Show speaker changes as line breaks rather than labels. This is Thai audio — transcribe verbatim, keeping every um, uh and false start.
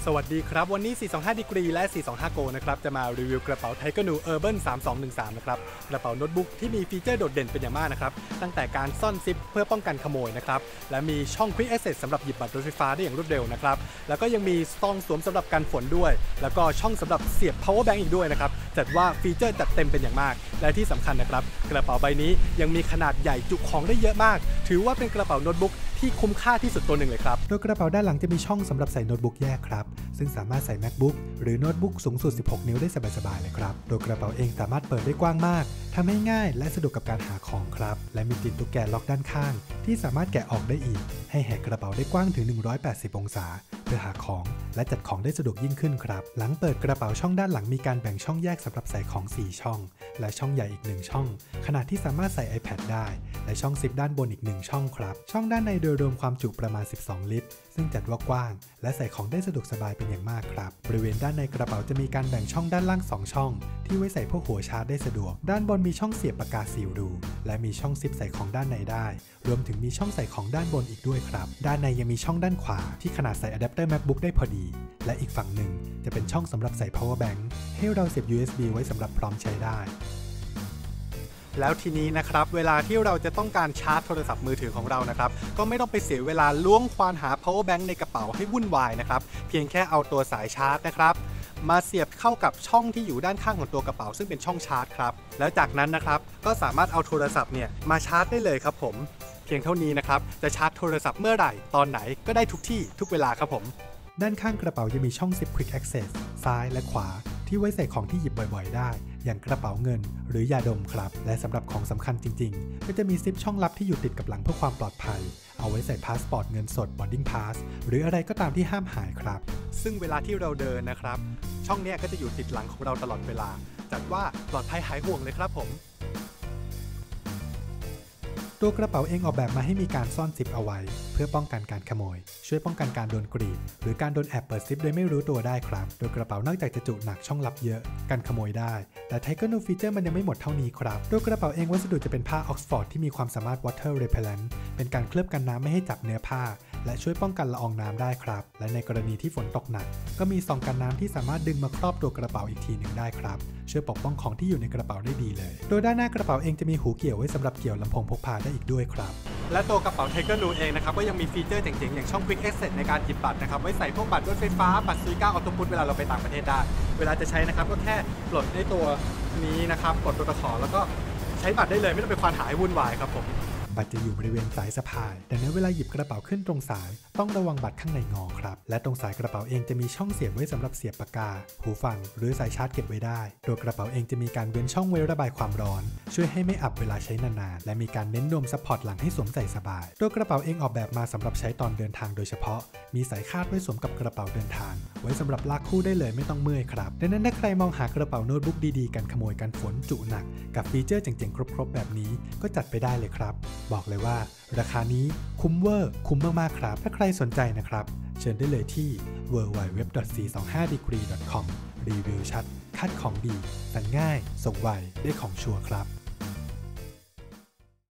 วัสดีครับวันนี้สี่สองห้า Degree และสี่สองห้า Go นะครับจะมารีวิวกระเป๋า Tiger Nu Urban สามสองหนึ่งสามนะครับกระเป๋าโน้ตบุ๊กที่มีฟีเจอร์โดดเด่นเป็นอย่างมากนะครับตั้งแต่การซ่อนซิปเพื่อป้องกันขโมยนะครับและมีช่อง Quick Access สำหรับหยิบบัตรรถไฟฟ้าได้อย่างรวดเร็วนะครับแล้วก็ยังมีซองสวมสำหรับกันฝนด้วยแล้วก็ช่องสำหรับเสียบ power bank อีกด้วยนะครับจัดว่าฟีเจอร์จัดเต็มเป็นอย่างมากและที่สำคัญนะครับกระเป๋าใบนี้ยังมีขนาดใหญ่จุของได้เยอะมากถือว่าเป็นกระเป๋าโน้ตบุ๊กที่คุ้มค่าที่สุดตัวหนึ่งเลยครับโดยกระเป๋าด้านหลังจะมีช่องสำหรับใส่โน้ตบุ๊กแยกครับซึ่งสามารถใส่ MacBook หรือโน้ตบุ๊กสูงสุดสิบหกนิ้วได้สบายๆเลยครับโดยกระเป๋าเองสามารถเปิดได้กว้างมากทำให้ง่ายและสะดวกกับการหาของครับและมีติดตุ๊กแกล็อกด้านข้างที่สามารถแกะออกได้อีกให้แหกกระเป๋าได้กว้างถึงหนึ่งร้อยแปดสิบองศาเพื่อหาของและจัดของได้สะดวกยิ่งขึ้นครับหลังเปิดกระเป๋าช่องด้านหลังมีการแบ่งช่องแยกสำหรับใส่ของสี่ช่องและช่องใหญ่อีกหนึ่งช่องขนาดที่สามารถใส่ iPad ได้และช่องซิปด้านบนอีกหนึ่งช่องครับช่องด้านในโดยรวมความจุประมาณสิบสองลิตรซึ่งจัดว่ากว้างและใส่ของได้สะดวกสบายเป็นอย่างมากครับบริเวณด้านในกระเป๋าจะมีการแบ่งช่องด้านล่างสองช่องที่ไว้ใส่พวกหัวชาร์จได้สะดวกด้านบนมีช่องเสียบปากกาซีลรูและมีช่องซิปใส่ของด้านในได้รวมถึงมีช่องใส่ของด้านบนอีกด้วยครับด้านในยังมีช่องด้านขวาที่ขนาดใส่อะแดปเตอร์ MacBook ได้พอดีและอีกฝั่งหนึ่งจะเป็นช่องสำหรับใส่ power bank ให้เราเสียบ ยู เอส บี ไว้สำหรับพร้อมใช้ได้แล้วทีนี้นะครับเวลาที่เราจะต้องการชาร์จโทรศัพท์มือถือของเรานะครับก็ไม่ต้องไปเสียเวลาล้วงควานหา power bank ในกระเป๋าให้วุ่นวายนะครับเพียงแค่เอาตัวสายชาร์จนะครับมาเสียบเข้ากับช่องที่อยู่ด้านข้างของตัวกระเป๋าซึ่งเป็นช่องชาร์จครับแล้วจากนั้นนะครับก็สามารถเอาโทรศัพท์เนี่ยมาชาร์จได้เลยครับผมเพียงเท่านี้นะครับจะชาร์จโทรศัพท์เมื่อไหร่ตอนไหนก็ได้ทุกที่ทุกเวลาครับผมด้านข้างกระเป๋ายังมีช่องซิป Quick Access ซ้ายและขวาที่ไว้ใส่ของที่หยิบบ่อยๆได้อย่างกระเป๋าเงินหรือยาดมครับและสำหรับของสำคัญจริงๆก็จะมีซิปช่องลับที่อยู่ติดกับหลังเพื่อความปลอดภัยเอาไว้ใส่พาสปอร์ตเงินสด boarding pass หรืออะไรก็ตามที่ห้ามหายครับซึ่งเวลาที่เราเดินนะครับช่องนี้ก็จะอยู่ติดหลังของเราตลอดเวลาจัดว่าปลอดภัยหายห่วงเลยครับผมตัวกระเป๋าเองออกแบบมาให้มีการซ่อนซิปเอาไว้เพื่อป้องกันการขโมยช่วยป้องกันการโดนกรีดหรือการโดนแอบเปิดซิปโดยไม่รู้ตัวได้ครับโดยกระเป๋านอกจากจะจุหนักช่องลับเยอะกันขโมยได้แต่ Tiger Nu Feature มันยังไม่หมดเท่านี้ครับโดยกระเป๋าเองวัสดุจะเป็นผ้า Oxford ที่มีความสามารถ water repellent เป็นการเคลือบกันน้ำไม่ให้จับเนื้อผ้าและช่วยป้องกันละอองน้ำได้ครับและในกรณีที่ฝนตกหนักก็มีซองกันน้ำที่สามารถดึงมาครอบตัวกระเป๋าอีกทีหนึ่งได้ครับช่วยปกป้องของที่อยู่ในกระเป๋าได้ดีเลยโดยด้านหน้ากระเป๋าเองจะมีหูเกี่ยวไว้สำหรับเกี่ยวลำโพงพกพาได้อีกด้วยครับและตัวกระเป๋า Tiger Nu เองนะครับก็ยังมีฟีเจอร์เจ๋งๆอย่างช่อง Quick Access ในการหยิบบัตรนะครับไว้ใส่พวกบัตรรถไฟฟ้าบัตรซูก้าออโต้พุทเวลาเราไปต่างประเทศได้เวลาจะใช้นะครับก็แค่ปลดในตัวนี้นะครับกดตัวตะขอแล้วก็ใช้บัตรได้เลยไม่ต้องไปควานหาให้วุ่นวายครับผมบัตรจะอยู่บริเวณสายสะพายดังนั้นเวลาหยิบกระเป๋าขึ้นตรงสายต้องระวังบัตรข้างในงอครับและตรงสายกระเป๋าเองจะมีช่องเสียบไว้สำหรับเสียบปากกาหูฟังหรือสายชาร์จเก็บไว้ได้โดยกระเป๋าเองจะมีการเว้นช่องไว้ระบายความร้อนช่วยให้ไม่อับเวลาใช้นานๆและมีการเน้นนวมซัพพอร์ตหลังให้สวมใส่สบายโดยกระเป๋าเองออกแบบมาสำหรับใช้ตอนเดินทางโดยเฉพาะมีสายคาดไว้สวมกับกระเป๋าเดินทางไว้สำหรับลากคู่ได้เลยไม่ต้องเมื่อยครับดังนั้นถ้าใครมองหากระเป๋าโน้ตบุ๊กดีๆกันขโมยกันฝนจุหนักกับฟีเจอร์เจ๋งๆครบๆแบบนี้ก็จัดไปได้เลยครับบอกเลยว่าราคานี้คุ้มเวอร์คุ้มมากๆครับถ้าใครสนใจนะครับเชิญได้เลยที่ ดับเบิลยู ดับเบิลยู ดับเบิลยู ดอท สี่สองห้า ดีกรี ดอท คอม รีวิวชัดคัดของดีสั่งง่ายส่งไวได้ของชัวร์ครับ